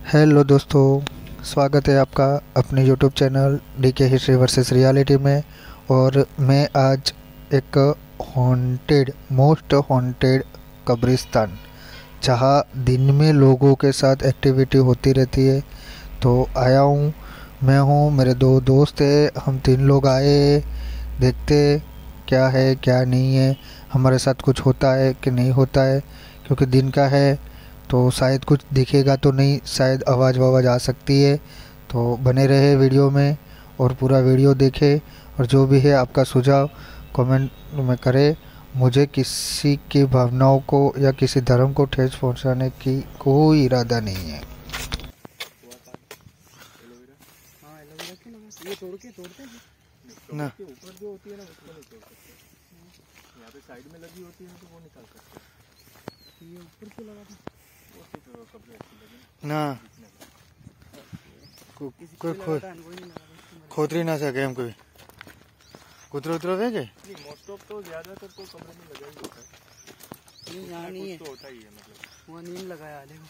Hello दोस्तों, स्वागत है आपका अपने YouTube channel DK history versus reality में। और मैं आज एक मोस्ट हॉन्टेड कब्रिस्तान, जहां दिन में लोगों के साथ एक्टिविटी होती रहती है, तो आया हूँ। मैं हूँ, मेरे दो दोस्त हैं, हम तीन लोग आए देखते क्या है क्या नहीं है, हमारे साथ कुछ होता है कि नहीं होता है। क्योंकि दिन का है तो शायद कुछ दिखेगा तो नहीं, शायद आवाज़ वावाज़ आ सकती है। तो बने रहे वीडियो में और पूरा वीडियो देखें, और जो भी है आपका सुझाव कमेंट में करें। मुझे किसी की भावनाओं को या किसी धर्म को ठेस पहुंचाने की कोई इरादा नहीं है। ये तोड़ते ना के ऊपर जो होती है ना उसको नहीं तोड़ सकते। यहाँ पे साइड में लगी होती है तो वो निकाल सकते। ये ऊपर क्यों लगा था? वो सिर्फ कपड़े अच्छी लगे ना खोदरी ना सके हम कोई कुतरे उतरे वे के मोस्ट ऑफ तो ज्यादातर तो कपड़े में लगा ही होता है। ये यहाँ नहीं है तो होता ही है, मतलब वहाँ नीम लगाया देखो।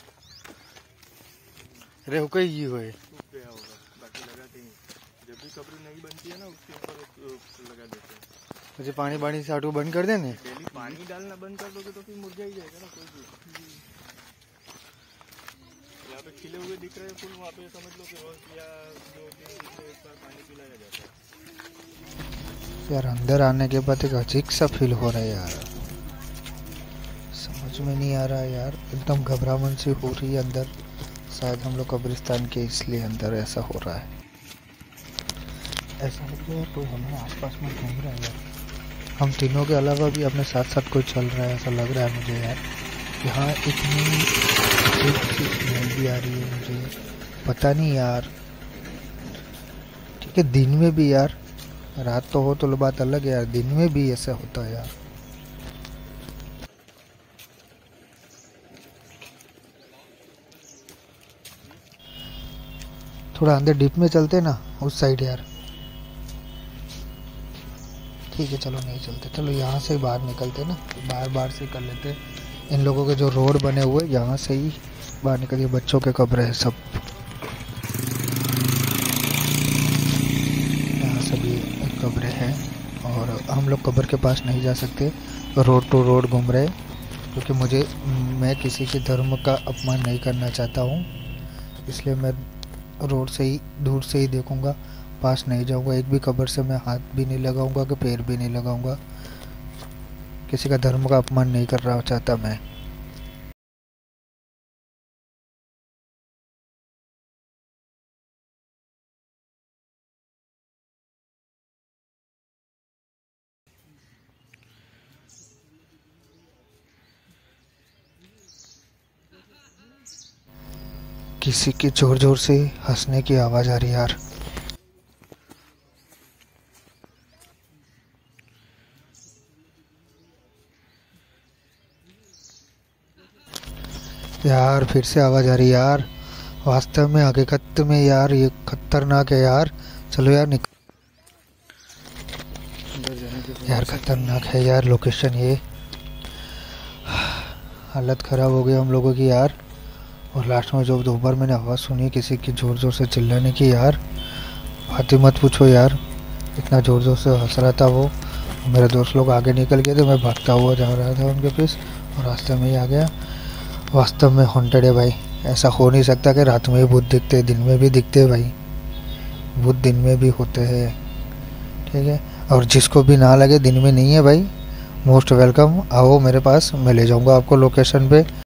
रे हो कई ये होए सूख गया होगा, बाकी लगाते ही। जब भी कपड़े नहीं बनती है ना उसके ऊपर लगा देते हैं। मुझे पानी से आटू बंद कर देने। डेली पानी डालना बंद कर दोगे तो फिर मुरझा ही जाएगा ना कोई भी। यहाँ पे खिले हुए दिख रहे हैं फूल, वहाँ पे समझ लो कि रोज या 2-3 दिन में एक बार पानी पिलाया जाता है। यार अंदर आने के बाद एक अजीब सा फील हो रहा है यार, समझ में नहीं आ रहा है यार, एकदम घबराहट सी हो रही है अंदर। शायद हम लोग कब्रिस्तान के इसलिए अंदर ऐसा हो रहा है। ऐसा लग रहा है कोई हमारे आसपास में घूम रहा है यार। हम तीनों के अलावा भी अपने साथ साथ कोई चल रहा है, ऐसा लग रहा है मुझे यार। यहाँ इतनी अजीब सी स्मेल भी आ रही है, मुझे पता नहीं यार। ठीक है, दिन में भी यार, रात तो हो तो बात अलग है यार, दिन में भी ऐसा होता है यार। थोड़ा अंदर डीप में चलते ना, उस साइड यार। ठीक है चलो, नहीं चलते, चलो यहाँ से बाहर निकलते ना, बाहर से कर लेते। इन लोगों के जो रोड बने हुए यहाँ से ही बाहर निकलिए। बच्चों के कब्र है सब, यहाँ सभी कब्र हैं। और हम लोग कब्र के पास नहीं जा सकते, रोड टू रोड घूम रहे, क्योंकि मैं किसी के धर्म का अपमान नहीं करना चाहता हूँ। इसलिए मैं रोड से ही, दूर से ही देखूंगा, पास नहीं जाऊंगा। एक भी कब्र से मैं हाथ भी नहीं लगाऊंगा कि पैर भी नहीं लगाऊंगा। किसी का धर्म का अपमान नहीं कर रहा चाहता मैं। किसी की जोर जोर से हंसने की आवाज आ रही है यार। यार फिर से आवाज आ रही है यार। वास्तव में हकीकत में यार ये खतरनाक है यार। चलो यार यार खतरनाक है यार लोकेशन ये। हालत खराब हो गई हम लोगों की यार। और लास्ट में जो दोपहर मैंने आवाज़ सुनी किसी की जोर जोर से चिल्लाने की यार, बात ही मत पूछो यार। इतना जोर जोर से हंस रहा था वो। मेरे दोस्त लोग आगे निकल गए थे, मैं भागता हुआ जा रहा था उनके पीछे, और रास्ते में ही आ गया। वास्तव में हॉन्टेड है भाई। ऐसा हो नहीं सकता कि रात में ही भूत दिखते, दिन में भी दिखते हैं भाई। भूत दिन में भी होते हैं, ठीक है। और जिसको भी ना लगे दिन में नहीं है भाई, मोस्ट वेलकम, आओ मेरे पास, मैं ले जाऊंगा आपको लोकेशन पे।